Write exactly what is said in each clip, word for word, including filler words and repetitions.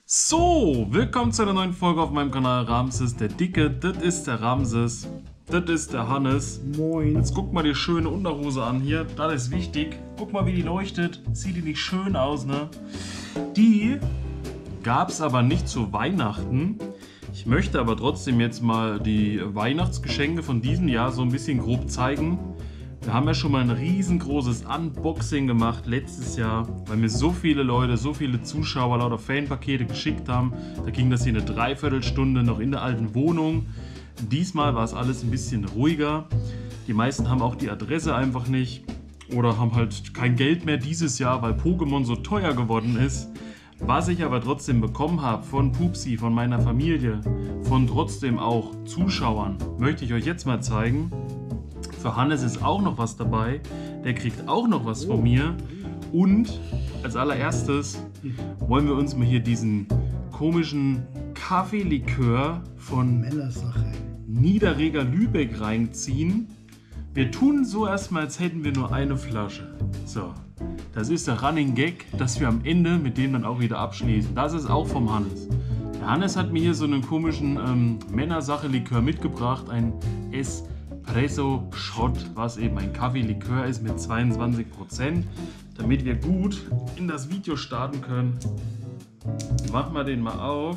So, willkommen zu einer neuen Folge auf meinem Kanal Ramses der Dicke. Das ist der Ramses, das ist der Hannes. Moin. Jetzt guck mal die schöne Unterhose an hier, das ist wichtig. Guck mal, wie die leuchtet, sieht die nicht schön aus, ne? Die gab es aber nicht zu Weihnachten. Ich möchte aber trotzdem jetzt mal die Weihnachtsgeschenke von diesem Jahr so ein bisschen grob zeigen. Wir haben ja schon mal ein riesengroßes Unboxing gemacht letztes Jahr, weil mir so viele Leute, so viele Zuschauer lauter Fanpakete geschickt haben. Da ging das hier eine Dreiviertelstunde noch in der alten Wohnung. Diesmal war es alles ein bisschen ruhiger. Die meisten haben auch die Adresse einfach nicht oder haben halt kein Geld mehr dieses Jahr, weil Pokémon so teuer geworden ist. Was ich aber trotzdem bekommen habe von Pupsi, von meiner Familie, von trotzdem auch Zuschauern, möchte ich euch jetzt mal zeigen. Für Hannes ist auch noch was dabei, der kriegt auch noch was von mir. Und als allererstes wollen wir uns mal hier diesen komischen Kaffeelikör von Männersache. Niederreger Lübeck reinziehen. Wir tun so erstmal, als hätten wir nur eine Flasche. So, das ist der Running Gag, dass wir am Ende mit dem dann auch wieder abschließen. Das ist auch vom Hannes. Der Hannes hat mir hier so einen komischen ähm, Männersache-Likör mitgebracht, ein S. Espresso Shot, was eben ein Kaffeelikör ist mit zweiundzwanzig Prozent. Damit wir gut in das Video starten können, machen wir den mal auf,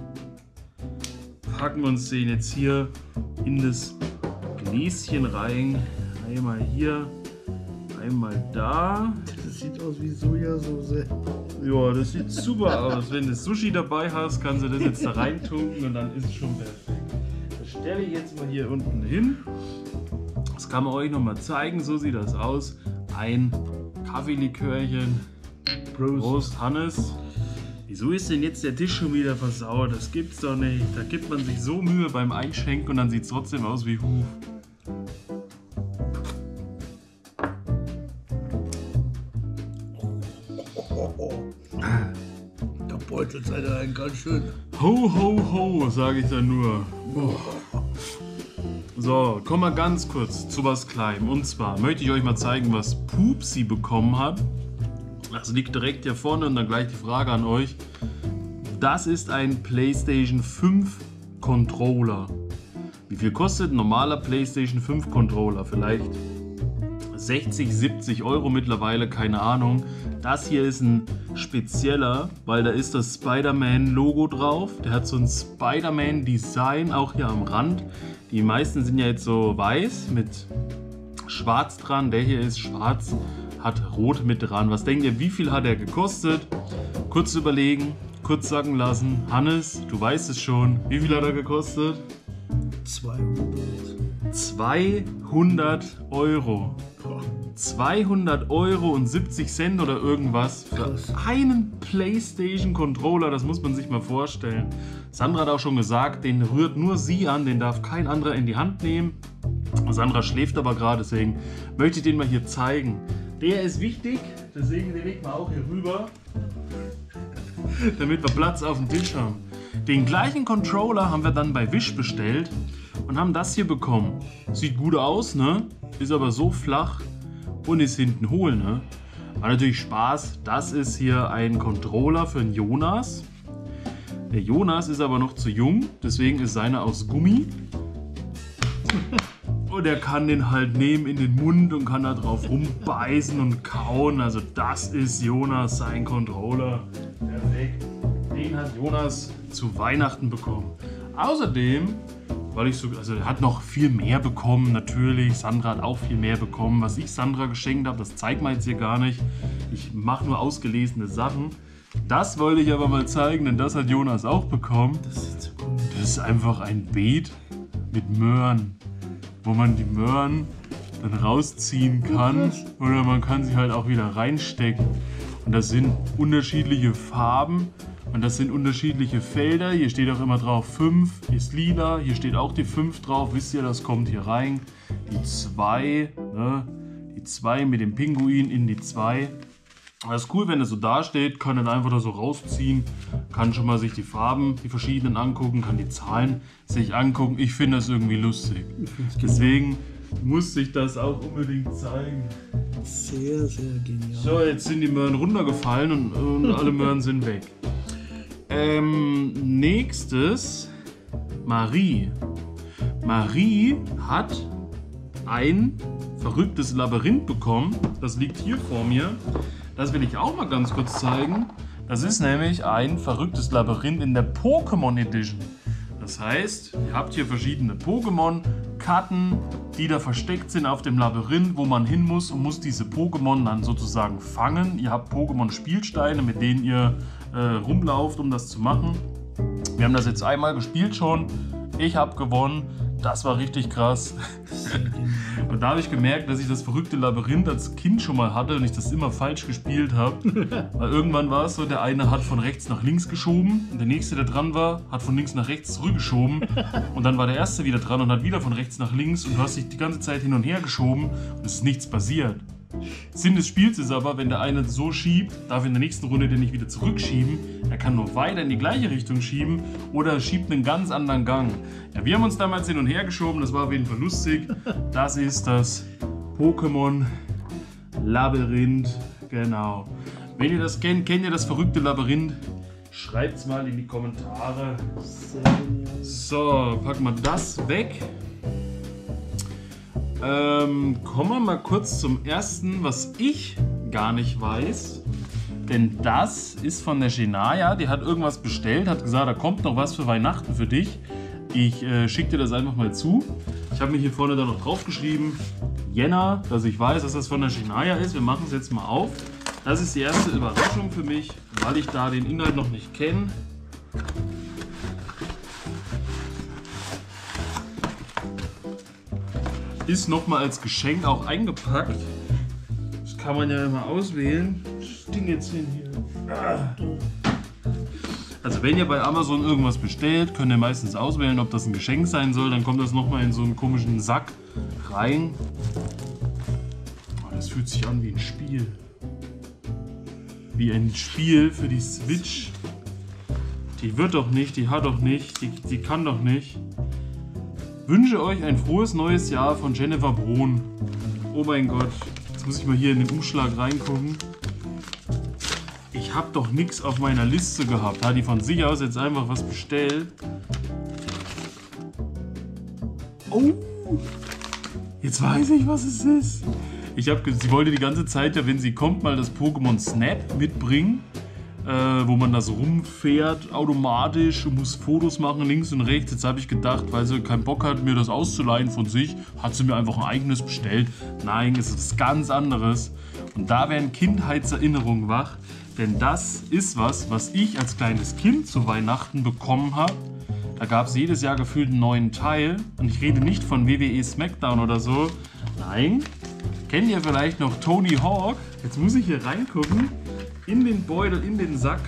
packen wir uns den jetzt hier in das Gläschen rein. Einmal hier, einmal da. Das sieht aus wie Sojasauce. Ja, das sieht super aus. Wenn du Sushi dabei hast, kannst du das jetzt da reintunken und dann ist es schon perfekt. Das stelle ich jetzt mal hier unten hin. Das kann man euch noch mal zeigen, so sieht das aus. Ein Kaffeelikörchen. Prost. Prost, Hannes. Wieso ist denn jetzt der Tisch schon wieder versaut? Das gibt's doch nicht. Da gibt man sich so Mühe beim Einschenken und dann sieht es trotzdem aus wie Huf. Der Beutel seid ihr ein ganz schön. Ho, ho, ho, sage ich dann nur. Oh. So, kommen wir ganz kurz zu was Kleinem. Und zwar möchte ich euch mal zeigen, was Pupsi bekommen hat. Das liegt direkt hier vorne und dann gleich die Frage an euch. Das ist ein PlayStation fünf Controller. Wie viel kostet ein normaler PlayStation fünf Controller? Vielleicht sechzig, siebzig Euro mittlerweile, keine Ahnung. Das hier ist ein spezieller, weil da ist das Spider-Man-Logo drauf. Der hat so ein Spider-Man-Design auch hier am Rand. Die meisten sind ja jetzt so weiß mit schwarz dran. Der hier ist schwarz, hat rot mit dran. Was denkt ihr, wie viel hat er gekostet? Kurz überlegen, kurz sacken lassen. Hannes, du weißt es schon. Wie viel hat er gekostet? zweihundert. zweihundert Euro. zweihundert Euro und siebzig Cent oder irgendwas für Krass. einen PlayStation Controller, das muss man sich mal vorstellen. Sandra hat auch schon gesagt, den rührt nur sie an, den darf kein anderer in die Hand nehmen. Sandra schläft aber gerade, deswegen möchte ich den mal hier zeigen. Der ist wichtig, deswegen den legen wir auch hier rüber, damit wir Platz auf dem Tisch haben. Den gleichen Controller haben wir dann bei Wish bestellt und haben das hier bekommen. Sieht gut aus, ne? Ist aber so flach und ist hinten hohl, ne? War natürlich Spaß. Das ist hier ein Controller für den Jonas. Der Jonas ist aber noch zu jung, deswegen ist seiner aus Gummi. Und er kann den halt nehmen in den Mund und kann da drauf rumbeißen und kauen. Also das ist Jonas, sein Controller. Perfekt. Den hat Jonas zu Weihnachten bekommen. Außerdem, weil ich so, also er hat noch viel mehr bekommen, natürlich. Sandra hat auch viel mehr bekommen. Was ich Sandra geschenkt habe, das zeigt man jetzt hier gar nicht. Ich mache nur ausgelesene Sachen. Das wollte ich aber mal zeigen, denn das hat Jonas auch bekommen. Das ist so cool. Das ist einfach ein Beet mit Möhren, wo man die Möhren dann rausziehen kann oder man kann sie halt auch wieder reinstecken. Und das sind unterschiedliche Farben und das sind unterschiedliche Felder. Hier steht auch immer drauf fünf ist lila, hier steht auch die fünf drauf, wisst ihr, das kommt hier rein. Die zwei, ne? Die zwei mit dem Pinguin in die zwei. Das ist cool, wenn es so da steht, kann dann einfach da so rausziehen, kann schon mal sich die Farben, die verschiedenen angucken, kann die Zahlen sich angucken. Ich finde das irgendwie lustig. Deswegen musste ich das auch unbedingt zeigen. Sehr, sehr genial. So, jetzt sind die Möhren runtergefallen und, und alle Möhren sind weg. Ähm, nächstes, Marie. Marie hat ein verrücktes Labyrinth bekommen. Das liegt hier vor mir. Das will ich auch mal ganz kurz zeigen. Das ist nämlich ein verrücktes Labyrinth in der Pokémon Edition. Das heißt, ihr habt hier verschiedene Pokémon-Karten, die da versteckt sind auf dem Labyrinth, wo man hin muss und muss diese Pokémon dann sozusagen fangen. Ihr habt Pokémon-Spielsteine, mit denen ihr äh, rumlauft, um das zu machen. Wir haben das jetzt einmal gespielt schon. Ich habe gewonnen. Das war richtig krass. Und da habe ich gemerkt, dass ich das verrückte Labyrinth als Kind schon mal hatte und ich das immer falsch gespielt habe. Weil irgendwann war es so, der eine hat von rechts nach links geschoben und der nächste, der dran war, hat von links nach rechts zurückgeschoben. Und dann war der erste wieder dran und hat wieder von rechts nach links und du hast dich die ganze Zeit hin und her geschoben und es ist nichts passiert. Sinn des Spiels ist aber, wenn der eine so schiebt, darf in der nächsten Runde den nicht wieder zurückschieben. Er kann nur weiter in die gleiche Richtung schieben oder schiebt einen ganz anderen Gang. Ja, wir haben uns damals hin und her geschoben, das war auf jeden Fall lustig. Das ist das Pokémon Labyrinth, genau. Wenn ihr das kennt, kennt ihr das verrückte Labyrinth? Schreibt es mal in die Kommentare. So, packen wir das weg. Ähm, kommen wir mal kurz zum ersten, was ich gar nicht weiß. Denn das ist von der Shenaya, die hat irgendwas bestellt, hat gesagt, da kommt noch was für Weihnachten für dich. Ich äh, schicke dir das einfach mal zu. Ich habe mir hier vorne dann noch drauf geschrieben, Jänner, dass ich weiß, dass das von der Shenaya ist. Wir machen es jetzt mal auf. Das ist die erste Überraschung für mich, weil ich da den Inhalt noch nicht kenne. Ist nochmal als Geschenk auch eingepackt. Das kann man ja immer auswählen. Was Ding jetzt hin hier? Ah. Also wenn ihr bei Amazon irgendwas bestellt, könnt ihr meistens auswählen, ob das ein Geschenk sein soll. Dann kommt das nochmal in so einen komischen Sack rein. Oh, das fühlt sich an wie ein Spiel. Wie ein Spiel für die Switch. Die wird doch nicht, die hat doch nicht, die, die kann doch nicht. Wünsche euch ein frohes neues Jahr von Jennifer Brohn. Oh mein Gott, jetzt muss ich mal hier in den Umschlag reingucken. Ich habe doch nichts auf meiner Liste gehabt. Hat die von sich aus jetzt einfach was bestellt? Oh, jetzt weiß ich, was es ist. Ich habe, sie wollte die ganze Zeit, ja, wenn sie kommt, mal das Pokémon Snap mitbringen. Äh, wo man das rumfährt automatisch und muss Fotos machen links und rechts. Jetzt habe ich gedacht, weil sie keinen Bock hat, mir das auszuleihen von sich, hat sie mir einfach ein eigenes bestellt. Nein, es ist was ganz anderes. Und da werden Kindheitserinnerungen wach, denn das ist was, was ich als kleines Kind zu Weihnachten bekommen habe. Da gab es jedes Jahr gefühlt einen neuen Teil. Und ich rede nicht von W W E SmackDown oder so. Nein, kennt ihr vielleicht noch Tony Hawk? Jetzt muss ich hier reingucken. In den Beutel, in den Sack.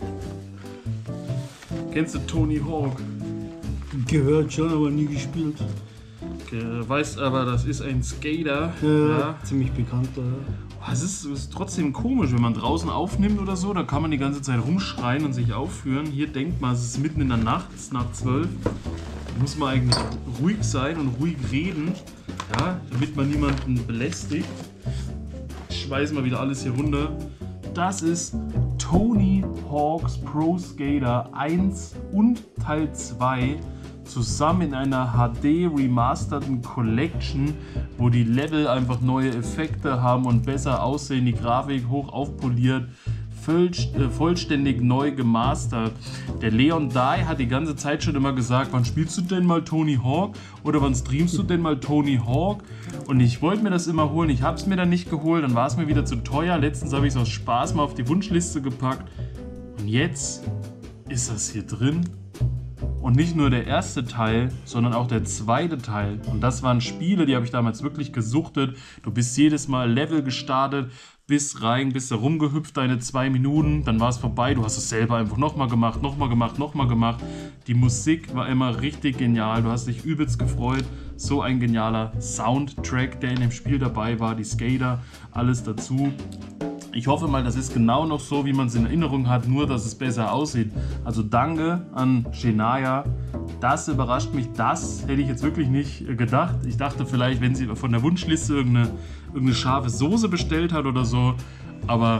Kennst du Tony Hawk? Gehört schon, aber nie gespielt. Okay, weißt aber, das ist ein Skater. Ja, Ja. ziemlich bekannter. Oh, es ist, es ist trotzdem komisch, wenn man draußen aufnimmt oder so, da kann man die ganze Zeit rumschreien und sich aufführen. Hier denkt man, es ist mitten in der Nacht, es ist nach zwölf. Da muss man eigentlich ruhig sein und ruhig reden, ja, damit man niemanden belästigt. Ich schmeiß mal wieder alles hier runter. Das ist Tony Hawk's Pro Skater eins und Teil zwei zusammen in einer H D remasterten Collection, wo die Level einfach neue Effekte haben und besser aussehen, die Grafik hoch aufpoliert, vollständig neu gemastert. Der Leon Dye hat die ganze Zeit schon immer gesagt, wann spielst du denn mal Tony Hawk oder wann streamst du denn mal Tony Hawk? Und ich wollte mir das immer holen, ich habe es mir dann nicht geholt, dann war es mir wieder zu teuer. Letztens habe ich es aus Spaß mal auf die Wunschliste gepackt und jetzt ist das hier drin. Und nicht nur der erste Teil, sondern auch der zweite Teil. Und das waren Spiele, die habe ich damals wirklich gesuchtet. Du bist jedes Mal Level gestartet, bist rein, bist da rumgehüpft, deine zwei Minuten, dann war es vorbei. Du hast es selber einfach nochmal gemacht, nochmal gemacht, nochmal gemacht. Die Musik war immer richtig genial. Du hast dich übelst gefreut. So ein genialer Soundtrack, der in dem Spiel dabei war. Die Skater, alles dazu. Ich hoffe mal, das ist genau noch so, wie man es in Erinnerung hat, nur dass es besser aussieht. Also danke an Shenaya. Das überrascht mich, das hätte ich jetzt wirklich nicht gedacht. Ich dachte vielleicht, wenn sie von der Wunschliste irgendeine, irgendeine scharfe Soße bestellt hat oder so. Aber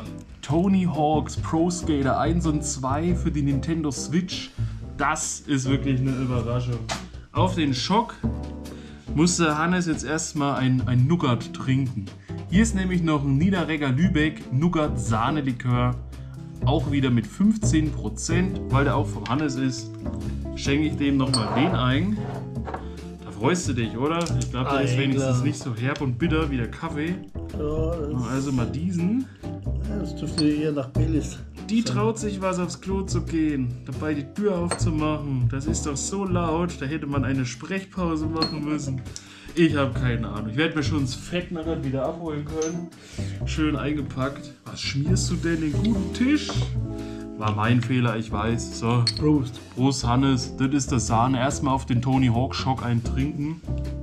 Tony Hawk's Pro Skater eins und zwei für die Nintendo Switch. Das ist wirklich eine Überraschung. Auf den Schock musste Hannes jetzt erstmal ein, ein Nougat trinken. Hier ist nämlich noch ein Niederregger Lübeck Nougat Sahnelikör. Auch wieder mit fünfzehn Prozent, weil der auch vom Hannes ist. Schenke ich dem nochmal den ein. Da freust du dich, oder? Ich glaube, der ist wenigstens nicht so herb und bitter wie der Kaffee. Ja, Also mal diesen. das dürfte eher nach Baileys. Die traut sich was aufs Klo zu gehen, dabei die Tür aufzumachen. Das ist doch so laut, da hätte man eine Sprechpause machen müssen. Ich habe keine Ahnung. Ich werde mir schon das Fett nachher wieder abholen können. Schön eingepackt. Was schmierst du denn den guten Tisch? War mein Fehler, ich weiß. So. Prost. Prost Hannes, das ist das Sahne. Erstmal auf den Tony Hawk Schock eintrinken.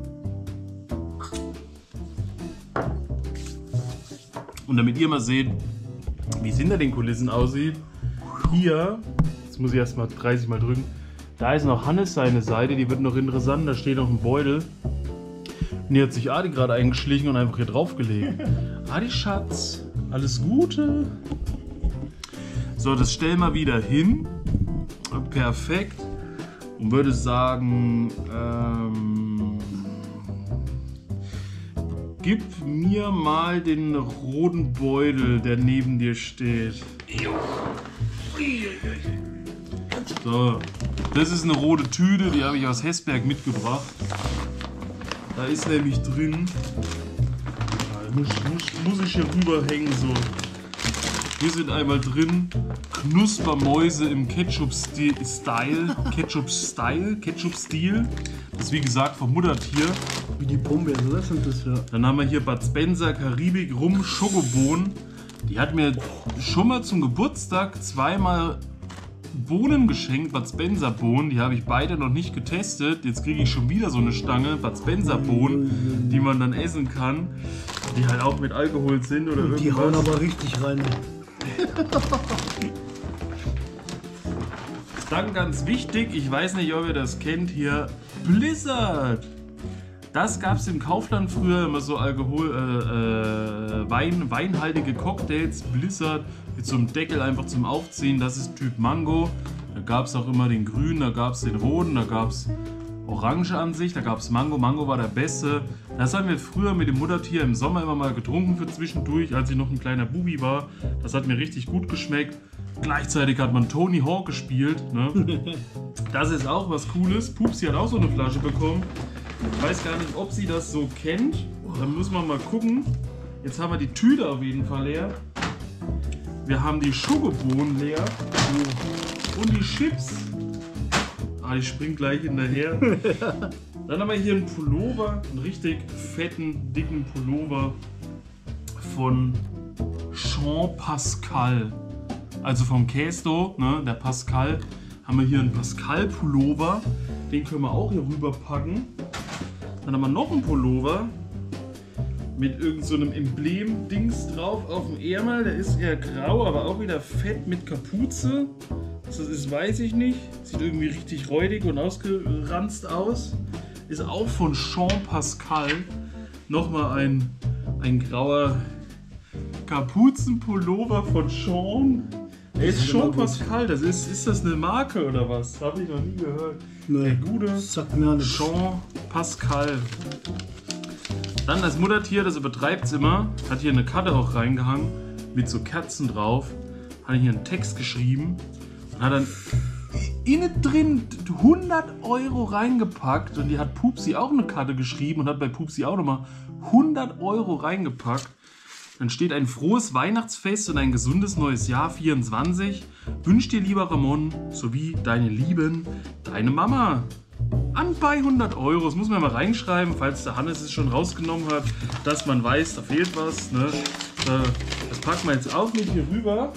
Und damit ihr mal seht, wie es hinter den Kulissen aussieht. Hier, jetzt muss ich erstmal dreißig Mal drücken. Da ist noch Hannes seine Seite, die wird noch interessant. Da steht noch ein Beutel. Und hier hat sich Adi gerade eingeschlichen und einfach hier draufgelegt. Adi Schatz, alles Gute. So, das stellen wir wieder hin. Perfekt. Und würde sagen, ähm, gib mir mal den roten Beutel, der neben dir steht. So, das ist eine rote Tüte, die habe ich aus Hessberg mitgebracht. Da ist nämlich drin, muss, muss, muss ich hier rüberhängen, so. Hier sind einmal drin Knuspermäuse im Ketchup-Style, Ketchup-Style, Ketchup-Stil. Das ist wie gesagt vom Muttertier. Wie die Pombeeren, oder sind das ja? Dann haben wir hier Bud Spencer Karibik Rum Schokobohnen. Die hat mir schon mal zum Geburtstag zweimal Bohnen geschenkt, Bud Spencer Bohnen. Die habe ich beide noch nicht getestet. Jetzt kriege ich schon wieder so eine Stange Bud Spencer Bohnen, die man dann essen kann. Die halt auch mit Alkohol sind oder irgendwas. Die hauen aber richtig rein. Dann ganz wichtig, ich weiß nicht, ob ihr das kennt, hier Blizzard. Das gab es im Kaufland früher immer so Alkohol, äh, äh, Wein, weinhaltige Cocktails, Blizzard mit so einem Deckel einfach zum Aufziehen. Das ist Typ Mango. Da gab es auch immer den grünen, da gab es den roten, da gab es Orange an sich, da gab es Mango. Mango war der beste. Das haben wir früher mit dem Muttertier im Sommer immer mal getrunken für zwischendurch, als ich noch ein kleiner Bubi war. Das hat mir richtig gut geschmeckt. Gleichzeitig hat man Tony Hawk gespielt. Ne? Das ist auch was Cooles. Pupsi hat auch so eine Flasche bekommen. Ich weiß gar nicht, ob sie das so kennt. Da müssen wir mal gucken. Jetzt haben wir die Tüte auf jeden Fall leer. Wir haben die Schokobohnen leer. Und die Chips. Ah, die springt gleich hinterher. Dann haben wir hier einen Pullover. Einen richtig fetten, dicken Pullover von Jean Pascal. Also vom Kästo, ne, der Pascal. Haben wir hier einen Pascal Pullover. Den können wir auch hier rüber packen. Dann haben wir noch einen Pullover mit irgend so einem Emblem-Dings drauf auf dem Ärmel. Der ist eher grau, aber auch wieder fett mit Kapuze. Was das ist, weiß ich nicht. Sieht irgendwie richtig räudig und ausgeranzt aus. Ist auch von Jean Pascal. Nochmal ein, ein grauer Kapuzenpullover von Jean. Der ist Jean Pascal. Das ist, ist das eine Marke oder was? Habe ich noch nie gehört. Nee, der gute sagt mir nicht. Jean Pascal. Dann das Muttertier, das übertreibt es immer, hat hier eine Karte auch reingehangen mit so Kerzen drauf. Hat hier einen Text geschrieben und hat dann innen drin hundert Euro reingepackt. Und die hat Pupsi auch eine Karte geschrieben und hat bei Pupsi auch nochmal hundert Euro reingepackt. Dann steht ein frohes Weihnachtsfest und ein gesundes neues Jahr vierundzwanzig. Wünscht dir, lieber Ramon, sowie deine Lieben, deine Mama. An bei hundert Euro. Das muss man mal reinschreiben, falls der Hannes es schon rausgenommen hat, dass man weiß, da fehlt was. Ne? Das packen wir jetzt auch mit hier rüber.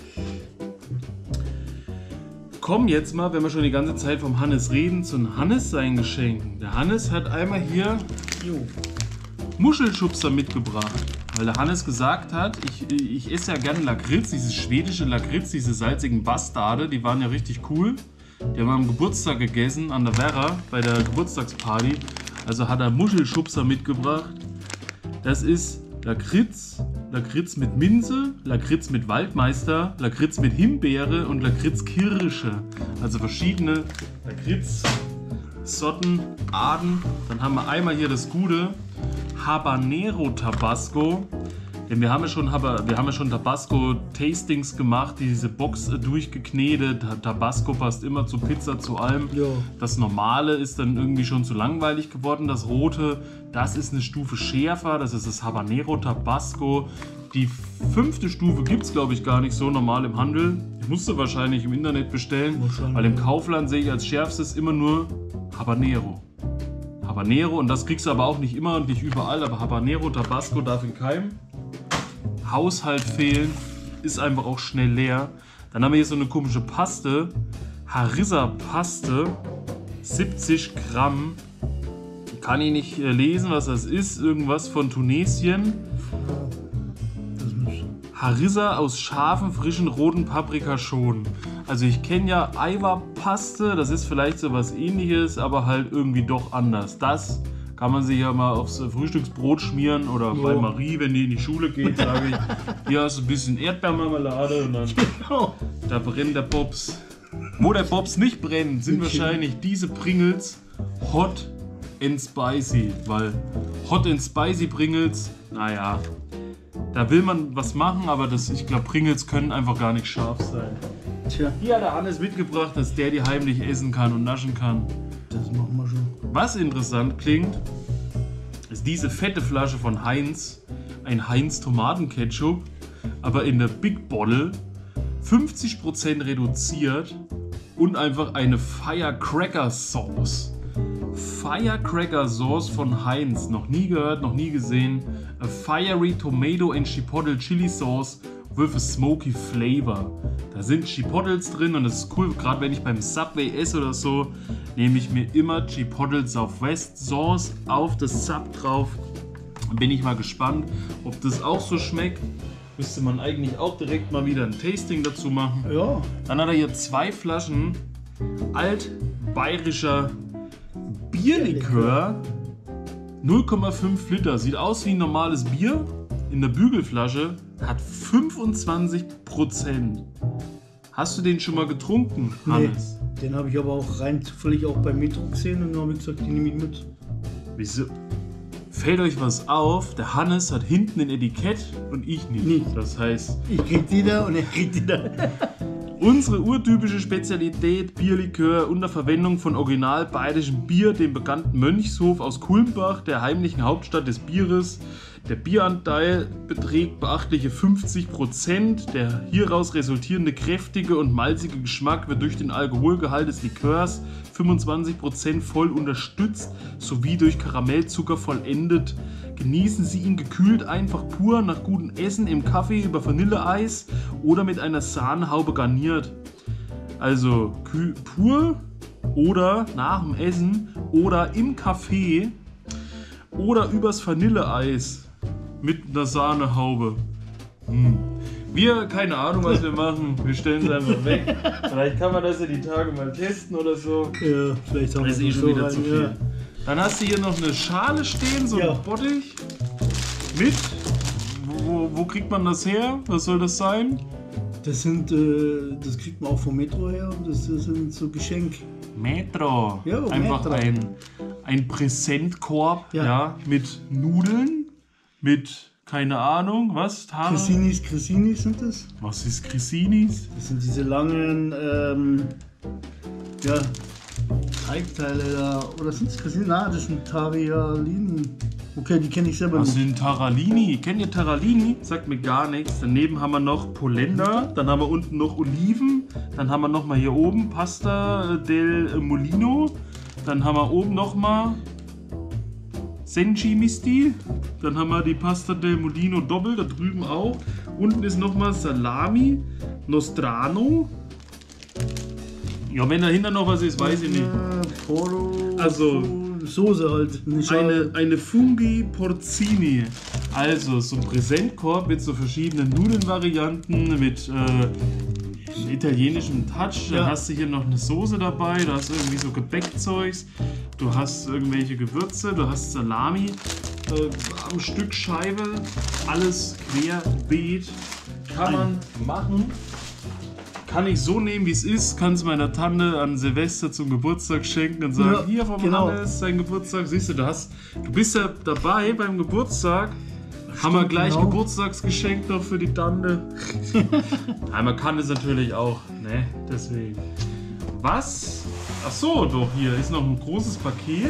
Kommen jetzt mal, wenn wir schon die ganze Zeit vom Hannes reden, zu den Hannes seinen Geschenken. Der Hannes hat einmal hier Muschelschubser mitgebracht. Weil der Hannes gesagt hat, ich, ich esse ja gerne Lakritz, dieses schwedische Lakritz, diese salzigen Bastarde, die waren ja richtig cool. Die haben wir am Geburtstag gegessen, an der Werra, bei der Geburtstagsparty. Also hat er Muschelschubser mitgebracht. Das ist Lakritz, Lakritz mit Minze, Lakritz mit Waldmeister, Lakritz mit Himbeere und Lakritz Kirsche. Also verschiedene Lakritz-Sorten, Arten. Dann haben wir einmal hier das gute Habanero Tabasco. Denn wir haben ja schon, wir haben ja schon Tabasco-Tastings gemacht, diese Box durchgeknetet. Tabasco passt immer zu Pizza, zu allem. Ja. Das Normale ist dann irgendwie schon zu langweilig geworden. Das Rote, das ist eine Stufe schärfer. Das ist das Habanero Tabasco. Die fünfte Stufe gibt es, glaube ich, gar nicht so normal im Handel. Ich musste wahrscheinlich im Internet bestellen, weil im Kaufland sehe ich als schärfstes immer nur Habanero. Habanero, und das kriegst du aber auch nicht immer und nicht überall, aber Habanero Tabasco darf in keinem Haushalt fehlen, ist einfach auch schnell leer. Dann haben wir hier so eine komische Paste, Harissa-Paste, siebzig Gramm. Kann ich nicht lesen, was das ist, irgendwas von Tunesien. Harissa aus scharfen, frischen, roten Paprikaschoten. Also ich kenne ja Aiwa-Paste, das ist vielleicht so was Ähnliches, aber halt irgendwie doch anders. Das kann man sich ja mal aufs Frühstücksbrot schmieren oder jo. Bei Marie, wenn die in die Schule geht, sage ich, hier hast du ein bisschen Erdbeermarmelade und dann genau. Da brennt der Bobs. Wo der Bobs nicht brennt, sind okay. Wahrscheinlich diese Pringles Hot and Spicy, weil Hot and Spicy Pringles, naja, da will man was machen, aber das, ich glaube, Pringles können einfach gar nicht scharf sein. Tja. Hier hat der Hannes mitgebracht, dass der die heimlich essen kann und naschen kann. Das machen wir schon. Was interessant klingt, ist diese fette Flasche von Heinz, ein Heinz Tomatenketchup, aber in der Big Bottle, fünfzig Prozent reduziert und einfach eine Firecracker Sauce. Firecracker Sauce von Heinz, noch nie gehört, noch nie gesehen. A fiery tomato and chipotle chili sauce with a smoky flavor. Da sind Chipotles drin und das ist cool, gerade wenn ich beim Subway esse oder so, nehme ich mir immer Chipotle Southwest Sauce auf das Sub drauf. Bin ich mal gespannt, ob das auch so schmeckt. Müsste man eigentlich auch direkt mal wieder ein Tasting dazu machen. Ja. Dann hat er hier zwei Flaschen altbayerischer Bierlikör. null Komma fünf Liter. Sieht aus wie ein normales Bier. In der Bügelflasche. Hat fünfundzwanzig Prozent. Hast du den schon mal getrunken, Hannes? Nee, den habe ich aber auch rein zufällig auch beim Metro gesehen und dann habe ich gesagt, den nehme ich mit. Wieso? Fällt euch was auf? Der Hannes hat hinten ein Etikett und ich nicht. nicht. Das heißt... Ich krieg die da und er kriegt die da. Unsere urtypische Spezialität Bierlikör unter Verwendung von original bayerischem Bier, dem bekannten Mönchshof aus Kulmbach, der heimlichen Hauptstadt des Bieres. Der Bieranteil beträgt beachtliche fünfzig Prozent. Der hieraus resultierende kräftige und malzige Geschmack wird durch den Alkoholgehalt des Likörs fünfundzwanzig Prozent voll unterstützt sowie durch Karamellzucker vollendet. Genießen Sie ihn gekühlt, einfach pur, nach gutem Essen, im Kaffee, über Vanilleeis oder mit einer Sahnehaube garniert. Also kühl, pur oder nach dem Essen oder im Kaffee oder übers Vanilleeis mit einer Sahnehaube. Hm. Wir, keine Ahnung, was wir machen. Wir stellen es einfach weg. Vielleicht kann man das ja die Tage mal testen oder so. Ja, vielleicht haben wir das ist eh schon wieder zu viel. Ja. Dann hast du hier noch eine Schale stehen, so ja. Ein Bottich mit. Wo, wo, wo kriegt man das her? Was soll das sein? Das sind, äh, das kriegt man auch vom Metro her. Das, das sind so Geschenk. Metro. Ja, einfach Metro. ein, ein Präsentkorb ja. Ja, mit Nudeln, mit keine Ahnung, was? Cressinis, Cressinis sind das. Was ist Cressinis? Das sind diese langen, ähm, ja, Teigteile da. Oder sind es Cressinis? Nein, das sind Tarialini. Okay, die kenne ich selber Was nicht. sind Taralini? Kennt ihr Taralini? Sagt mir gar nichts. Daneben haben wir noch Polenta, dann haben wir unten noch Oliven, dann haben wir noch mal hier oben Pasta del Molino, dann haben wir oben noch mal Senji Misti, dann haben wir die Pasta del Molino doppelt, da drüben auch. Unten ist noch mal Salami Nostrano. Ja, wenn dahinter noch was ist, weiß ich nicht. Poro, also Soße halt. Nicht eine, eine Fungi Porcini. Also so ein Präsentkorb mit so verschiedenen Nudelnvarianten, mit äh, italienischem Touch. Dann ja. Hast du hier noch eine Soße dabei, da hast du irgendwie so Gebäckzeugs. Du hast irgendwelche Gewürze, du hast Salami. äh, am Stück Scheibe, alles querbeet. Kann man machen. Kann ich so nehmen, wie es ist, kann es meiner Tante an Silvester zum Geburtstag schenken und sagen, Ja, hier vom genau. Hannes, sein Geburtstag, siehst du, du, hast, du bist ja dabei beim Geburtstag, haben wir gleich genau. Geburtstagsgeschenk noch für die Tante. Ja, man kann es natürlich auch, ne, deswegen. Was? Ach so, doch, hier ist noch ein großes Paket.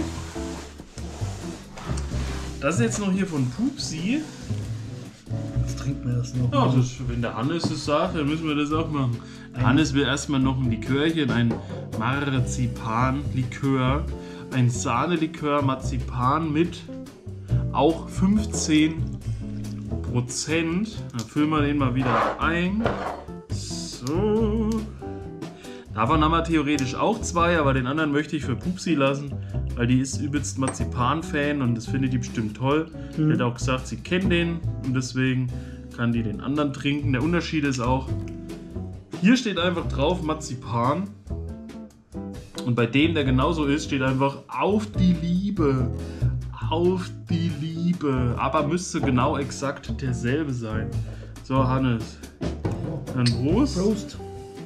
Das ist jetzt noch hier von Pupsi. Jetzt trinkt mir das noch. Ja, das, wenn der Hannes es sagt, dann müssen wir das auch machen. Der Hannes will erstmal noch ein Likörchen, ein Marzipan-Likör, ein Sahnelikör Marzipan mit auch fünfzehn Prozent. Dann füllen wir den mal wieder ein. So. Davon haben wir theoretisch auch zwei, aber den anderen möchte ich für Pupsi lassen, weil die ist übelst Marzipan-Fan und das findet die bestimmt toll. Mhm. Die hat auch gesagt, sie kennt den und deswegen kann die den anderen trinken. Der Unterschied ist auch, hier steht einfach drauf Marzipan und bei dem, der genauso ist, steht einfach auf die Liebe. Auf die Liebe. Aber müsste genau exakt derselbe sein. So, Hannes. Dann Prost. Prost.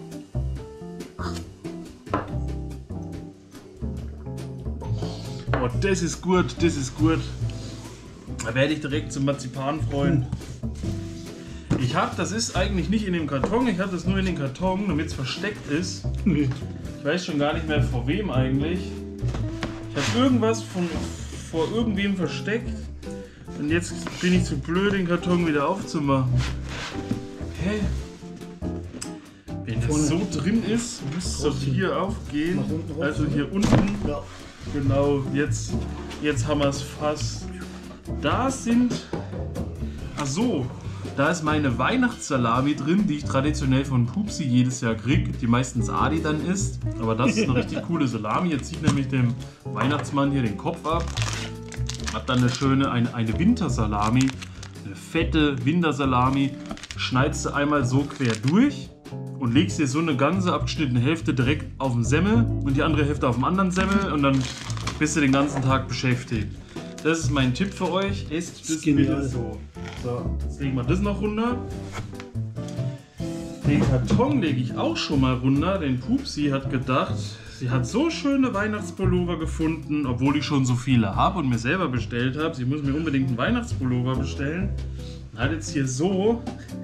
Oh, das ist gut, das ist gut. Da werde ich direkt zum Marzipan freuen. Ich habe, das ist eigentlich nicht in dem Karton, ich habe das nur in den Karton, damit es versteckt ist. Nee. Ich weiß schon gar nicht mehr vor wem eigentlich. Ich habe irgendwas von, vor irgendwem versteckt und jetzt bin ich zu blöd, den Karton wieder aufzumachen. Hä? Wenn das so drin ist, müsste es doch hier aufgehen. Nach unten raus, Also oder? hier unten. Ja. Genau, jetzt, jetzt haben wir es fast. Da sind. Ach so, da ist meine Weihnachtssalami drin, die ich traditionell von Pupsi jedes Jahr kriege, die meistens Adi dann isst. Aber das ist eine richtig coole Salami. Jetzt zieht nämlich dem Weihnachtsmann hier den Kopf ab. Hat dann eine schöne, eine, eine Wintersalami, eine fette Wintersalami. Schneidest du einmal so quer durch und legst dir so eine ganze abgeschnittene Hälfte direkt auf den Semmel und die andere Hälfte auf dem anderen Semmel und dann bist du den ganzen Tag beschäftigt. Das ist mein Tipp für euch. Esst das Genial. bitte so. So, jetzt legen wir das noch runter. Den Karton lege ich auch schon mal runter, denn Pupsi hat gedacht, sie hat so schöne Weihnachtspullover gefunden, obwohl ich schon so viele habe und mir selber bestellt habe. Sie muss mir unbedingt einen Weihnachtspullover bestellen. Hat jetzt hier so.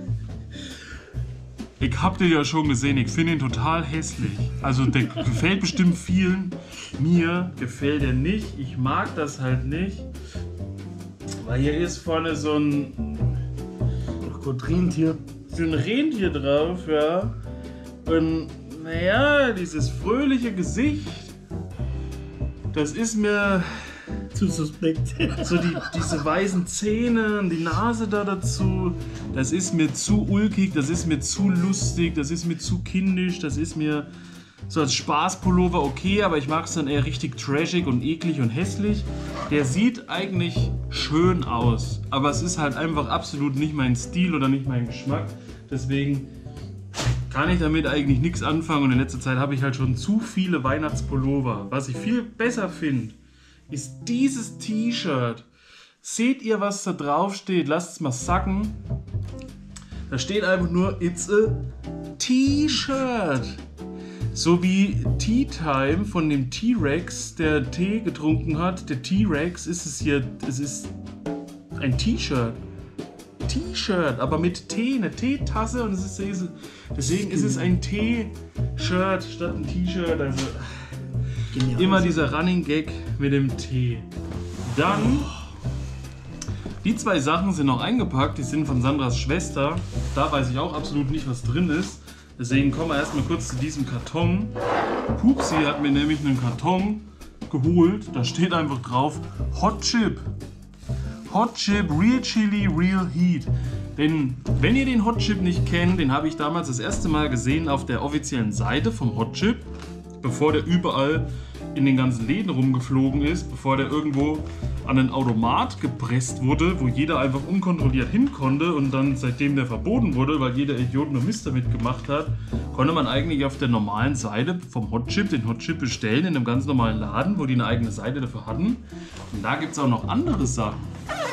Ich hab den ja schon gesehen, ich finde ihn total hässlich. Also der gefällt bestimmt vielen. Mir gefällt er nicht. Ich mag das halt nicht. Weil hier ist vorne so ein, Ach Gott, Rentier. so ein Rentier drauf, ja. Und naja, dieses fröhliche Gesicht, das ist mir Zu suspekt. so die, diese weißen Zähne und die Nase da dazu, das ist mir zu ulkig, das ist mir zu lustig, das ist mir zu kindisch, das ist mir so als Spaßpullover okay, aber ich mag es dann eher richtig trashig und eklig und hässlich. Der sieht eigentlich schön aus, aber es ist halt einfach absolut nicht mein Stil oder nicht mein Geschmack, deswegen kann ich damit eigentlich nichts anfangen und in letzter Zeit habe ich halt schon zu viele Weihnachtspullover. Was ich viel besser finde, ist dieses T-Shirt. Seht ihr, was da drauf steht? Lasst es mal sacken. Da steht einfach nur It's a T-Shirt. So wie Tea Time von dem T-Rex, der Tee getrunken hat. Der T-Rex ist es hier, es ist ein T-Shirt. T-Shirt, aber mit Tee, eine Teetasse und es ist diese, deswegen ist es ein T-Shirt statt ein T-Shirt. Also Genial. immer dieser Running Gag mit dem Tee. Dann, die zwei Sachen sind noch eingepackt, die sind von Sandras Schwester. Da weiß ich auch absolut nicht, was drin ist. Deswegen kommen wir erstmal kurz zu diesem Karton. Pupsi hat mir nämlich einen Karton geholt. Da steht einfach drauf Hot Chip. Hot Chip, Real Chili, Real Heat. Denn wenn ihr den Hot Chip nicht kennt, den habe ich damals das erste Mal gesehen auf der offiziellen Seite vom Hot Chip, bevor der überall in den ganzen Läden rumgeflogen ist, bevor der irgendwo an einen Automat gepresst wurde, wo jeder einfach unkontrolliert hin konnte und dann, seitdem der verboten wurde, weil jeder Idiot nur Mist damit gemacht hat, konnte man eigentlich auf der normalen Seite vom Hot Chip den Hot Chip bestellen in einem ganz normalen Laden, wo die eine eigene Seite dafür hatten. Und da gibt es auch noch andere Sachen.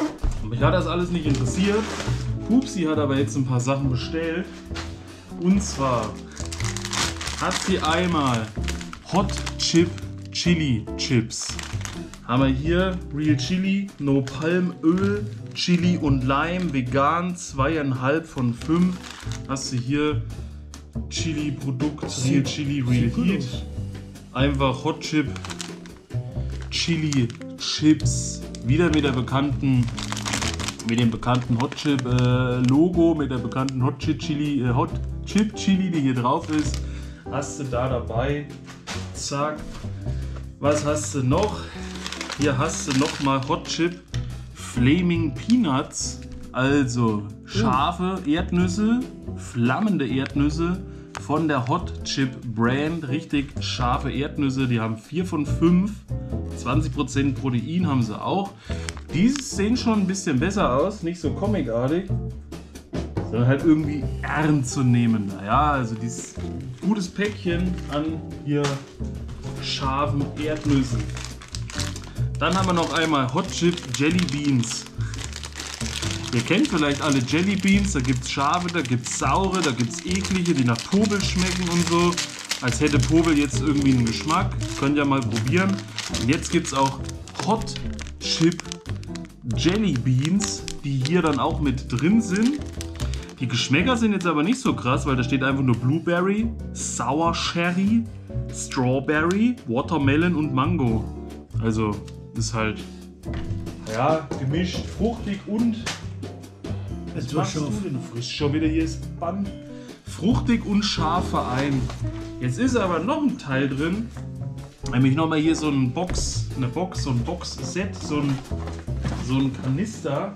Mich hat das alles nicht interessiert. Pupsi hat aber jetzt ein paar Sachen bestellt. Und zwar hat sie einmal Hot Chip Chili Chips. Haben wir hier Real Chili, No Palmöl, Chili und Lime, vegan, zweieinhalb von fünf. Hast du hier Chili Produkt, Real Chili, Real Heat. Einfach Hot Chip Chili Chips. Wieder mit der bekannten, mit dem bekannten Hot Chip äh, Logo, mit der bekannten Hot Chip Chili, äh, Hot Chip Chili, die hier drauf ist. Hast du da dabei. Zack. Was hast du noch? Hier hast du noch mal Hot Chip Flaming Peanuts. Also scharfe Erdnüsse, flammende Erdnüsse von der Hot Chip Brand. Richtig scharfe Erdnüsse. Die haben vier von fünf. zwanzig Prozent Protein haben sie auch. Die sehen schon ein bisschen besser aus. Nicht so comicartig, sondern halt irgendwie ernstzunehmender. Ja, also dieses gutes Päckchen an hier scharfen Erdnüssen. Dann haben wir noch einmal Hot Chip Jelly Beans. Ihr kennt vielleicht alle Jelly Beans, da gibt es scharfe, da gibt es saure, da gibt es eklige, die nach Popel schmecken und so. Als hätte Popel jetzt irgendwie einen Geschmack. Könnt ihr mal probieren. Und jetzt gibt es auch Hot Chip Jelly Beans, die hier dann auch mit drin sind. Die Geschmäcker sind jetzt aber nicht so krass, weil da steht einfach nur Blueberry, Sour Cherry, Strawberry, Watermelon und Mango. Also ist halt, ja, gemischt, fruchtig und was machst du denn? Du frisst schon wieder hier das Band. Fruchtig und scharf vereint. Jetzt ist aber noch ein Teil drin, nämlich nochmal hier so ein Box, eine Box, so ein Box-Set, so ein, so ein Kanister.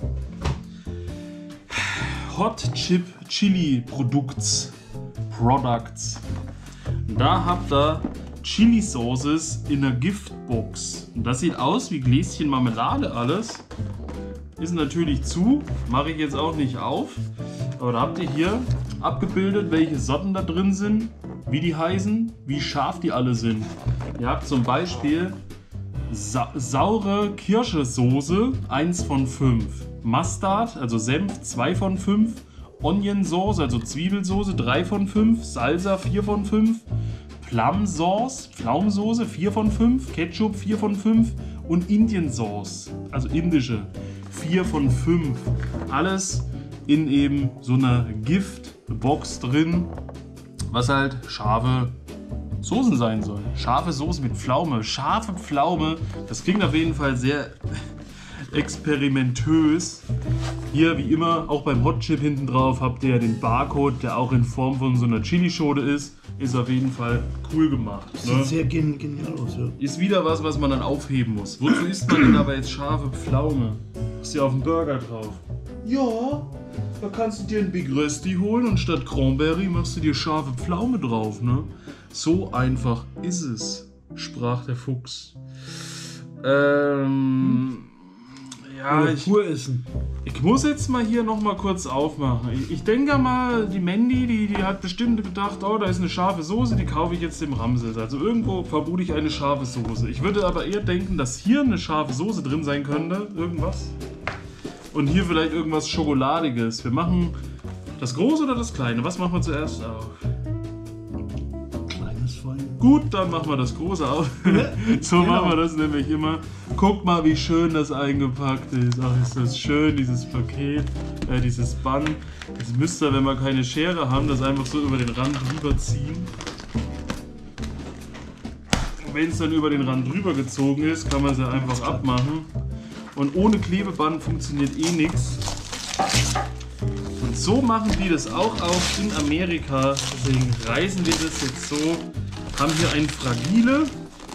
Hot Chip Chili Products. Products. Da habt ihr Chili Sauces in der Giftbox. Und das sieht aus wie Gläschen Marmelade alles. Ist natürlich zu, mache ich jetzt auch nicht auf. Aber da habt ihr hier abgebildet, welche Sorten da drin sind, wie die heißen, wie scharf die alle sind. Ihr habt zum Beispiel sa saure Kirschesoße, eins von fünf. Mustard, also Senf, zwei von fünf. Onion Sauce, also Zwiebelsoße, drei von fünf. Salsa, vier von fünf. Plum Sauce, Pflaumensoße, vier von fünf. Ketchup, vier von fünf. Und Indian Sauce, also indische, vier von fünf. Alles in eben so einer Giftbox drin, was halt scharfe Soßen sein soll. Scharfe Soße mit Pflaume. Scharfe Pflaume, das klingt auf jeden Fall sehr experimentös. Hier wie immer, auch beim Hot Chip hinten drauf habt ihr ja den Barcode, der auch in Form von so einer Chilischote ist. Ist auf jeden Fall cool gemacht. Sieht ne? sehr gen genial aus, ja. Ist wieder was, was man dann aufheben muss. Wozu isst man denn aber jetzt scharfe Pflaume? Ist ja auf dem Burger drauf. Ja, da kannst du dir einen Big Rösti holen und statt Cranberry machst du dir scharfe Pflaume drauf, ne? So einfach ist es, sprach der Fuchs. Ähm... Ja, ich, pur essen. Ich muss jetzt mal hier noch mal kurz aufmachen. Ich, ich denke mal, die Mandy, die, die hat bestimmt gedacht, oh, da ist eine scharfe Soße, die kaufe ich jetzt dem Ramses. Also irgendwo vermute ich eine scharfe Soße. Ich würde aber eher denken, dass hier eine scharfe Soße drin sein könnte. Irgendwas. Und hier vielleicht irgendwas Schokoladiges. Wir machen das Große oder das Kleine? Was machen wir zuerst auf? Kleines fein. Gut, dann machen wir das Große auf. So genau. Machen wir das nämlich immer. Guck mal, wie schön das eingepackt ist. Ach, ist das schön, dieses Paket, äh, dieses Band. Jetzt müsst ihr, wenn wir keine Schere haben, das einfach so über den Rand drüber ziehen. Wenn es dann über den Rand drüber gezogen ist, kann man es ja einfach abmachen. Und ohne Klebeband funktioniert eh nichts. Und so machen die das auch auf in Amerika. Deswegen reißen wir das jetzt so. Haben hier ein Fragile.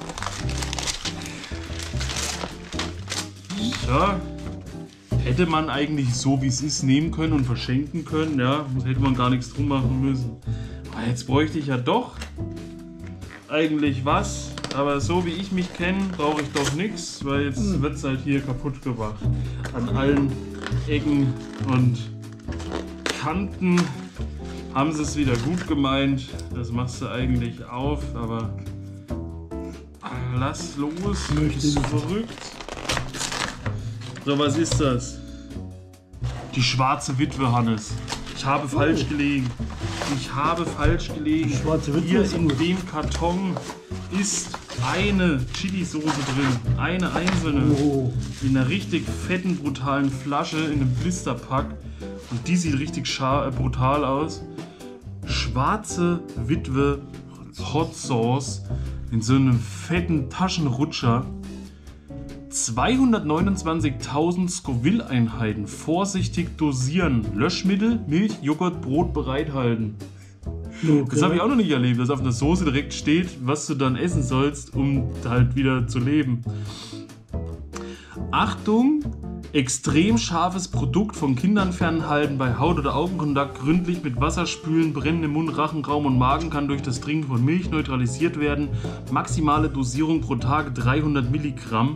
Ja, hätte man eigentlich so wie es ist nehmen können und verschenken können, ja, hätte man gar nichts drum machen müssen. Aber jetzt bräuchte ich ja doch eigentlich was, aber so wie ich mich kenne, brauche ich doch nichts, weil jetzt wird es halt hier kaputt gemacht. An allen Ecken und Kanten haben sie es wieder gut gemeint, das machst du eigentlich auf, aber lass los, das ist verrückt. So, was ist das? Die schwarze Witwe, Hannes. Ich habe oh. falsch gelegen. Ich habe falsch gelegen. Die schwarze Witwe Hier ist in gut. dem Karton ist eine Chili-Soße drin. Eine einzelne. Oh. In einer richtig fetten, brutalen Flasche in einem Blisterpack. Und die sieht richtig äh, brutal aus. Schwarze Witwe Hot Sauce in so einem fetten Taschenrutscher. zweihundertneunundzwanzigtausend Scoville-Einheiten. Vorsichtig dosieren. Löschmittel, Milch, Joghurt, Brot bereithalten. Okay. Das habe ich auch noch nicht erlebt, dass auf einer Soße direkt steht, was du dann essen sollst, um halt wieder zu leben. Achtung! Extrem scharfes Produkt von Kindern fernhalten, bei Haut- oder Augenkontakt gründlich mit Wasser spülen, Brennen im Mund, Rachen, Raum und Magen kann durch das Trinken von Milch neutralisiert werden. Maximale Dosierung pro Tag dreihundert Milligramm.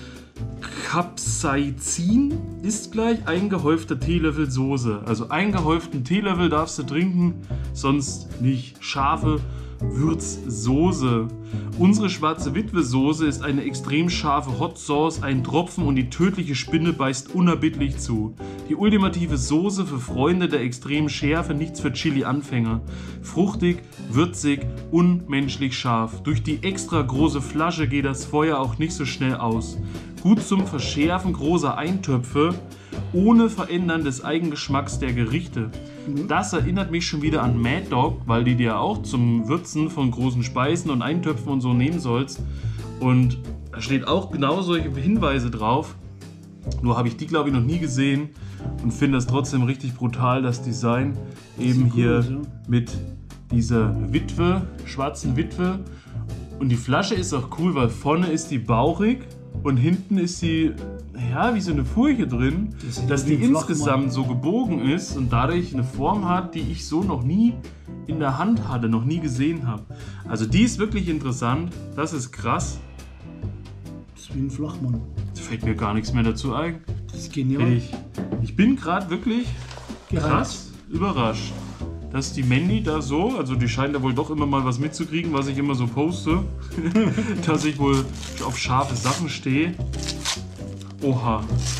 Capsaicin ist gleich ein gehäufter Teelöffel Soße. Also einen gehäuften Teelöffel darfst du trinken, sonst nicht. Scharfe Würzsoße. Unsere schwarze Witwe-Soße ist eine extrem scharfe Hot Sauce, ein Tropfen und die tödliche Spinne beißt unerbittlich zu. Die ultimative Soße für Freunde der extremen Schärfe, nichts für Chili-Anfänger. Fruchtig, würzig, unmenschlich scharf. Durch die extra große Flasche geht das Feuer auch nicht so schnell aus. Gut zum Verschärfen großer Eintöpfe, ohne Verändern des Eigengeschmacks der Gerichte. Das erinnert mich schon wieder an Mad Dog, weil die dir auch zum Würzen von großen Speisen und Eintöpfen und so nehmen sollst. Und da steht auch genau solche Hinweise drauf. Nur habe ich die, glaube ich, noch nie gesehen und finde das trotzdem richtig brutal, das Design. Eben hier cool, ja. Mit dieser Witwe, schwarzen Witwe. Und die Flasche ist auch cool, weil vorne ist die bauchig und hinten ist sie, ja, wie so eine Furche drin, das dass die insgesamt so gebogen ist und dadurch eine Form hat, die ich so noch nie in der Hand hatte, noch nie gesehen habe. Also die ist wirklich interessant, das ist krass. Das ist wie ein Flachmann. Da fällt mir gar nichts mehr dazu ein. Das ist genial. Ich, ich bin gerade wirklich krass überrascht, dass die Mandy da so, also die scheint da wohl doch immer mal was mitzukriegen, was ich immer so poste, dass ich wohl auf scharfe Sachen stehe. Oha.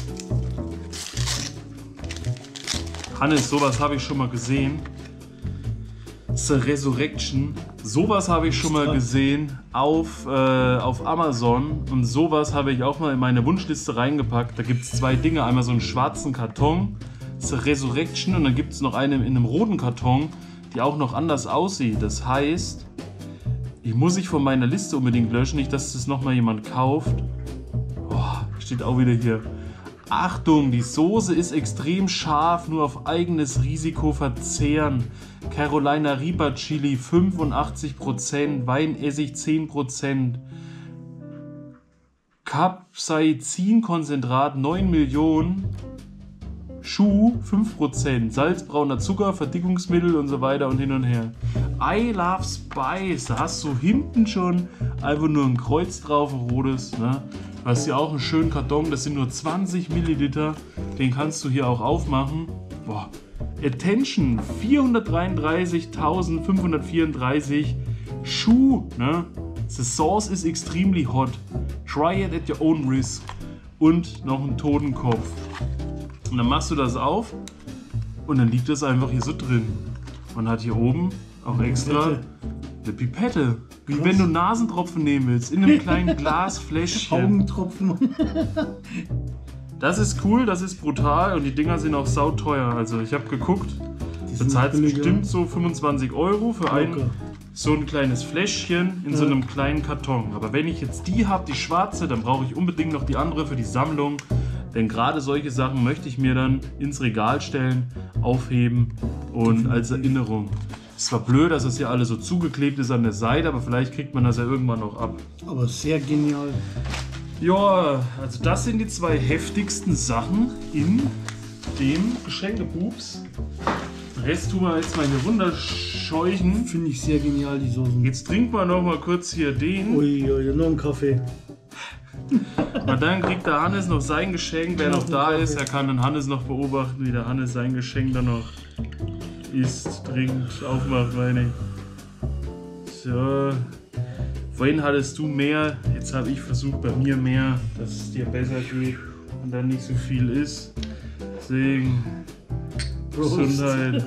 Hannes, sowas habe ich schon mal gesehen. The Resurrection. Sowas habe ich schon mal gesehen auf, äh, auf Amazon. Und sowas habe ich auch mal in meine Wunschliste reingepackt. Da gibt es zwei Dinge. Einmal so einen schwarzen Karton, The Resurrection. Und dann gibt es noch eine in einem roten Karton, die auch noch anders aussieht. Das heißt, ich muss ich von meiner Liste unbedingt löschen. Nicht, dass das nochmal jemand kauft. Steht auch wieder hier. Achtung, die Soße ist extrem scharf, nur auf eigenes Risiko verzehren. Carolina Reaper Chili fünfundachtzig Prozent, Weinessig zehn Prozent. Capsaicin-Konzentrat neun Millionen. Schuh fünf Prozent. Salzbrauner Zucker, Verdickungsmittel und so weiter und hin und her. I love Spice. Da hast du hinten schon einfach nur ein Kreuz drauf, ein rotes. Ne? Du hast hier auch einen schönen Karton, das sind nur zwanzig Milliliter. Den kannst du hier auch aufmachen. Boah. Attention, vierhundertdreiunddreißigtausendfünfhundertvierunddreißig Schuh. Ne? The sauce is extremely hot. Try it at your own risk. Und noch einen Totenkopf. Und dann machst du das auf und dann liegt das einfach hier so drin. Man hat hier oben auch extra eine Pipette. Wie wenn du Nasentropfen nehmen willst, in einem kleinen Glasfläschchen. Augentropfen. Das ist cool, das ist brutal und die Dinger sind auch sauteuer. Also ich habe geguckt, du zahlst bestimmt so fünfundzwanzig Euro für ein so ein kleines Fläschchen in ja. so einem kleinen Karton. Aber wenn ich jetzt die habe, die schwarze, dann brauche ich unbedingt noch die andere für die Sammlung. Denn gerade solche Sachen möchte ich mir dann ins Regal stellen, aufheben und als Erinnerung. Es war blöd, dass das hier alles so zugeklebt ist an der Seite, aber vielleicht kriegt man das ja irgendwann noch ab. Aber sehr genial. Ja, also das sind die zwei heftigsten Sachen in dem Geschenkepups. Den Rest tun wir jetzt mal hier runterscheuchen. Finde ich sehr genial, die Soßen. Jetzt trinken wir noch mal kurz hier den. Ui, ui, noch einen Kaffee. Und dann kriegt der Hannes noch sein Geschenk, wer noch da ist. Er kann den Hannes noch beobachten, wie der Hannes sein Geschenk dann noch isst, trinkt, aufmacht, meine ich. So. Vorhin hattest du mehr, jetzt habe ich versucht bei mir mehr, dass es dir besser geht und dann nicht so viel ist. Deswegen Prost. Gesundheit.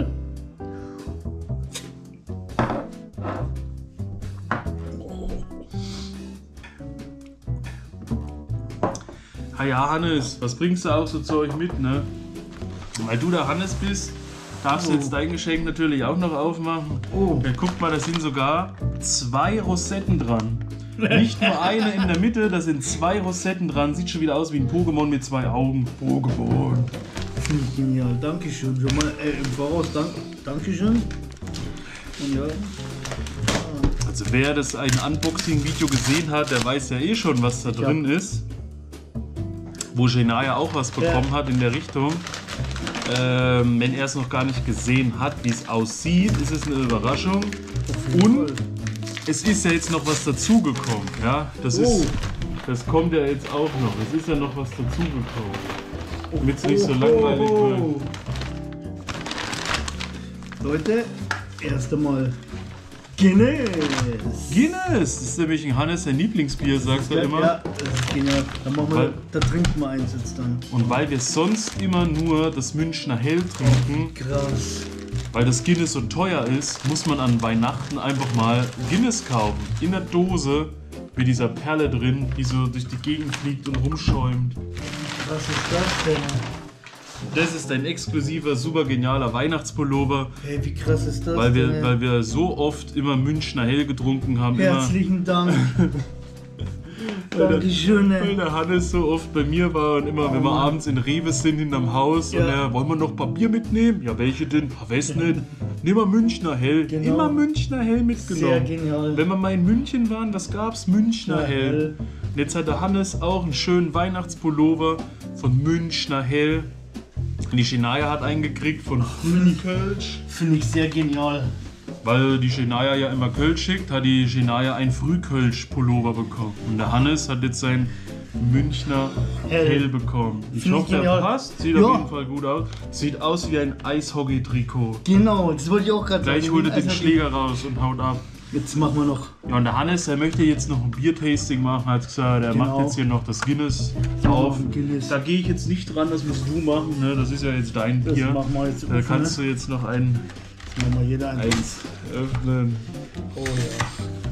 Ah ja, Hannes, was bringst du auch so Zeug mit, ne? Weil du der Hannes bist, darfst du Oh. jetzt dein Geschenk natürlich auch noch aufmachen. Oh. Ja, guck mal, da sind sogar zwei Rosetten dran. Nicht nur eine in der Mitte, da sind zwei Rosetten dran. Sieht schon wieder aus wie ein Pokémon mit zwei Augen. Pokémon. Finde ich genial. Dankeschön. Schon mal äh, im Voraus dank, Dankeschön. Und ja. Also wer das ein Unboxing-Video gesehen hat, der weiß ja eh schon, was da Ja. drin ist. Wo Shania auch was bekommen Ja. hat in der Richtung. Ähm, wenn er es noch gar nicht gesehen hat, wie es aussieht, ist es eine Überraschung. Auf jeden Und Fall. es ist ja jetzt noch was dazugekommen. Ja? Das, Oh. ist, das kommt ja jetzt auch noch. Es ist ja noch was dazugekommen. Damit es nicht so Oh, langweilig oh, wird. oh. Leute, erst einmal Guinness. Guinness! Das ist nämlich ein Hannes sein Lieblingsbier, sagt er Ja, immer. ja, das ist genial. Dann machen wir, Weil- da trinken wir eins jetzt dann. Und weil wir sonst immer nur das Münchner Hell trinken, Krass. weil das Guinness so teuer ist, muss man an Weihnachten einfach mal Guinness kaufen. In der Dose mit dieser Perle drin, die so durch die Gegend fliegt und rumschäumt. Was ist das denn? Das ist ein exklusiver, super genialer Weihnachtspullover, Hey, wie krass ist das weil wir, denn? weil wir so oft immer Münchner Hell getrunken haben. Immer, Herzlichen Dank. der- Dankeschön. weil ey. der Hannes so oft bei mir war und immer, Oh wenn wir Mann. abends in Rewe sind, hinterm Haus und Ja. er, wollen wir noch Papier mitnehmen? Ja, welche denn? Ah, weiß nicht. Nimm mal Münchner Hell. Genau. Immer Münchner Hell mitgenommen. Sehr genial. Wenn wir mal in München waren, was gab's? Münchner Ja, Hell. hell. Und jetzt hat der Hannes auch einen schönen Weihnachtspullover von Münchner Hell. Und die Shania hat einen gekriegt von Frühkölsch. Finde ich sehr genial. Weil die Shania ja immer Kölsch schickt, hat die Shania einen Frühkölsch-Pullover bekommen. Und der Hannes hat jetzt sein Münchner Hell. Hell bekommen. Ich Find ich hoffe, der genial. passt. Sieht Ja. auf jeden Fall gut aus. Sieht aus wie ein Eishockey-Trikot. Genau, das wollte ich auch gerade sagen. Gleich holt er den Also, Schläger raus und haut ab. Jetzt machen wir noch. Ja, und der Hannes, der möchte jetzt noch ein Biertasting machen, hat gesagt, er Genau. macht jetzt hier noch das Guinness Ja, auf. Guinness. Da gehe ich jetzt nicht dran, das musst du machen, ne? Das ist ja jetzt dein Das Bier. machen wir jetzt. Da offen, kannst ne? du jetzt noch ein, Das machen wir jeder eins. eins öffnen. Oh ja,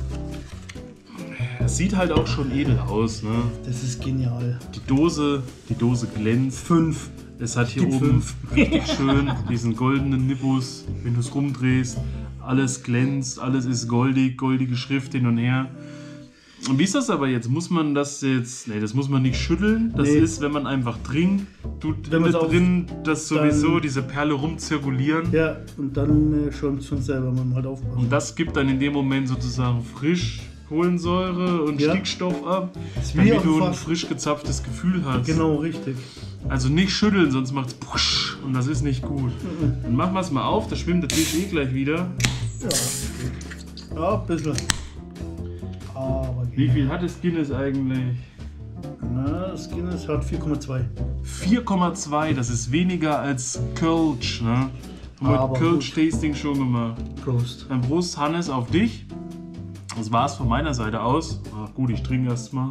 Es sieht halt auch schon edel aus, ne? das ist genial. Die Dose, die Dose glänzt. Fünf. Es hat hier Gib oben fünf. richtig schön diesen goldenen Nippus, wenn du es rumdrehst. Alles glänzt, alles ist goldig, goldige Schrift hin und her. Und wie ist das aber jetzt? Muss man das jetzt. Nee, das muss man nicht schütteln. Das Nee. ist, wenn man einfach trinkt, tut Wenn innen man's auf- drin das sowieso, dann- diese Perle rumzirkulieren. Ja, und dann äh, schäumt es von selber, wenn man halt aufpasst. Und das gibt dann in dem Moment sozusagen frisch Kohlensäure und Ja. Stickstoff ab, ist wie damit auf du dem ein Fass. frisch gezapftes Gefühl hast. Genau, richtig. Also nicht schütteln, sonst macht's pusch und das ist nicht gut. Dann machen wir es mal auf, da schwimmt der Tisch eh gleich wieder. Ja, ja ein bisschen. Aber Wie viel hat das Guinness eigentlich? Na, das Guinness hat vier Komma zwei. vier Komma zwei, das ist weniger als Kölsch, ne? Haben wir Aber Kölsch-Tasting schon gemacht. Prost. Dann Prost, Hannes, auf dich. Das war's von meiner Seite aus. Ach gut, ich trinke erst mal.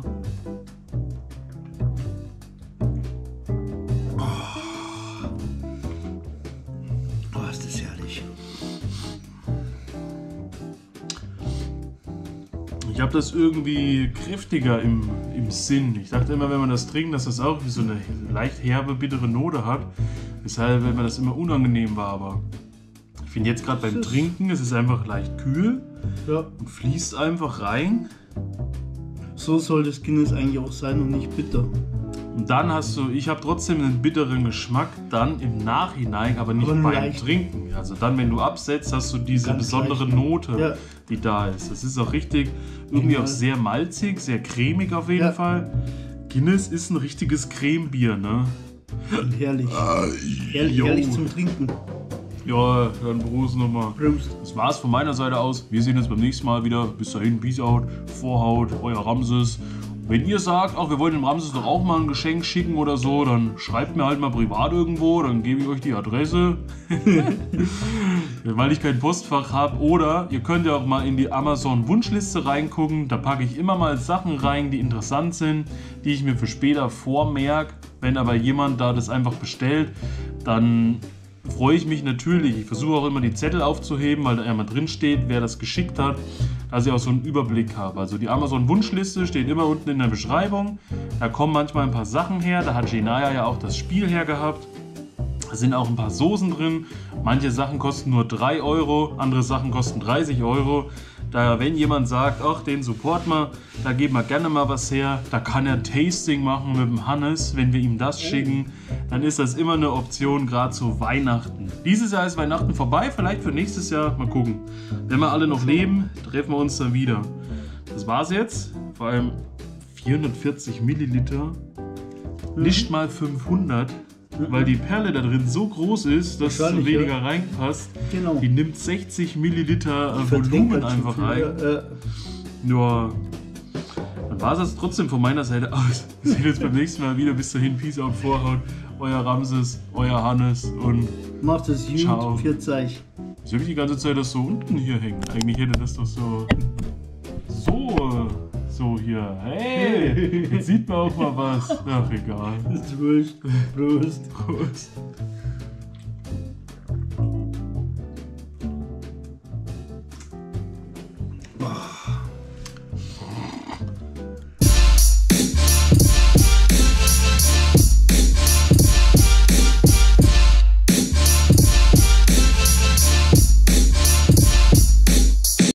Oh, ist das herrlich. Ich habe das irgendwie kräftiger im, im Sinn. Ich dachte immer, wenn man das trinkt, dass das auch wie so eine leicht herbe, bittere Note hat. Deshalb, wenn man das immer unangenehm war. Aber ich finde jetzt gerade beim Das ist- Trinken, es ist einfach leicht kühl Ja, und fließt einfach rein. so soll das Guinness eigentlich auch sein und nicht bitter. Und dann hast du, ich habe trotzdem einen bitteren Geschmack, dann im Nachhinein, aber nicht Aber nur beim leicht. Trinken. Also dann, wenn du absetzt, hast du diese Ganz besondere leicht. Note, Ja. die da ist. Das ist auch richtig, irgendwie Genial. auch sehr malzig, sehr cremig auf jeden Ja. Fall. Guinness ist ein richtiges Cremebier, ne? Und herrlich. Herrlich, jo. herrlich zum Trinken. Ja, dann Prost nochmal. Prost. Das war's von meiner Seite aus. Wir sehen uns beim nächsten Mal wieder. Bis dahin, Peace out, Vorhaut, euer Ramses. Wenn ihr sagt, ach, wir wollen dem Ramses doch auch mal ein Geschenk schicken oder so, dann schreibt mir halt mal privat irgendwo, dann gebe ich euch die Adresse. Weil ich kein Postfach habe. Oder ihr könnt ja auch mal in die Amazon-Wunschliste reingucken. Da packe ich immer mal Sachen rein, die interessant sind, die ich mir für später vormerke. Wenn aber jemand da das einfach bestellt, dann freue ich mich natürlich. Ich versuche auch immer die Zettel aufzuheben, weil da immer drin steht, wer das geschickt hat, dass ich auch so einen Überblick habe. Also die Amazon-Wunschliste steht immer unten in der Beschreibung. Da kommen manchmal ein paar Sachen her. Da hat Genaya ja auch das Spiel her gehabt. Da sind auch ein paar Soßen drin. Manche Sachen kosten nur drei Euro, andere Sachen kosten dreißig Euro. Daher, wenn jemand sagt, ach, den support mal, da geben wir gerne mal was her, da kann er Tasting machen mit dem Hannes, wenn wir ihm das schicken, dann ist das immer eine Option, gerade zu Weihnachten. Dieses Jahr ist Weihnachten vorbei, vielleicht für nächstes Jahr, mal gucken. Wenn wir alle noch leben, treffen wir uns dann wieder. Das war's jetzt, vor allem vierhundertvierzig Milliliter, nicht mal fünfhundert. Weil die Perle da drin so groß ist, dass weniger ja. reinpasst. Genau. Die nimmt sechzig Milliliter Volumen einfach rein. Äh. Ja, dann war es jetzt trotzdem von meiner Seite aus. Wir sehen uns beim nächsten Mal wieder. Bis dahin, Peace out, Vorhaut. Euer Ramses, euer Hannes und macht es gut, ciao. vierzig. Wieso habe ich die ganze Zeit das so unten hier hängen? Eigentlich hätte das doch so... So... So hier, hey, jetzt sieht man auch mal was. Ach, egal. Prost. Prost. Prost.